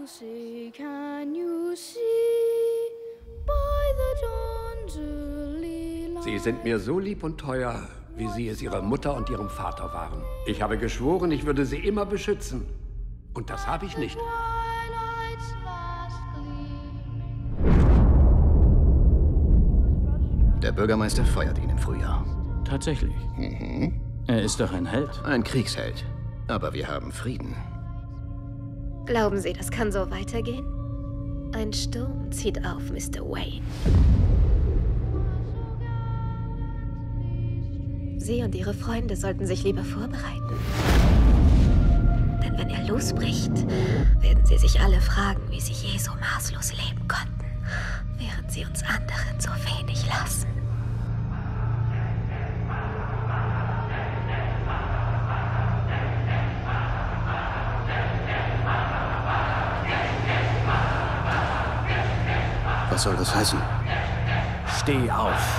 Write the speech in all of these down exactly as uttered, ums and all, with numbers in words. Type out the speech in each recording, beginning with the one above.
see, can you see by the dawn's early light? Sie sind mir so lieb und teuer, wie Sie es Ihrer Mutter und Ihrem Vater waren. Ich habe geschworen, ich würde Sie immer beschützen. Und das habe ich nicht. Twilight's last gleam. Der Bürgermeister feuert ihn im Frühjahr. Tatsächlich. Mhm. Er ist doch ein Held. Ein Kriegsheld. Aber wir haben Frieden. Glauben Sie, das kann so weitergehen? Ein Sturm zieht auf, Mister Wayne. Sie und Ihre Freunde sollten sich lieber vorbereiten. Denn wenn er losbricht, werden Sie sich alle fragen, wie Sie je so maßlos leben konnten, während Sie uns anderen so wenig lassen. Was soll das heißen? Steh auf.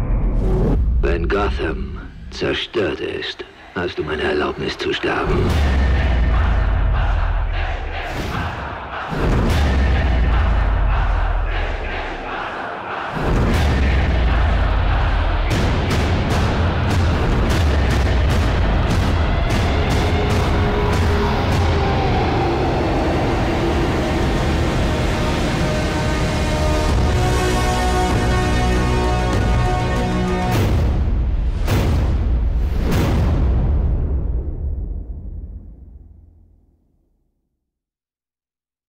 Wenn Gotham zerstört ist, hast du meine Erlaubnis zu sterben.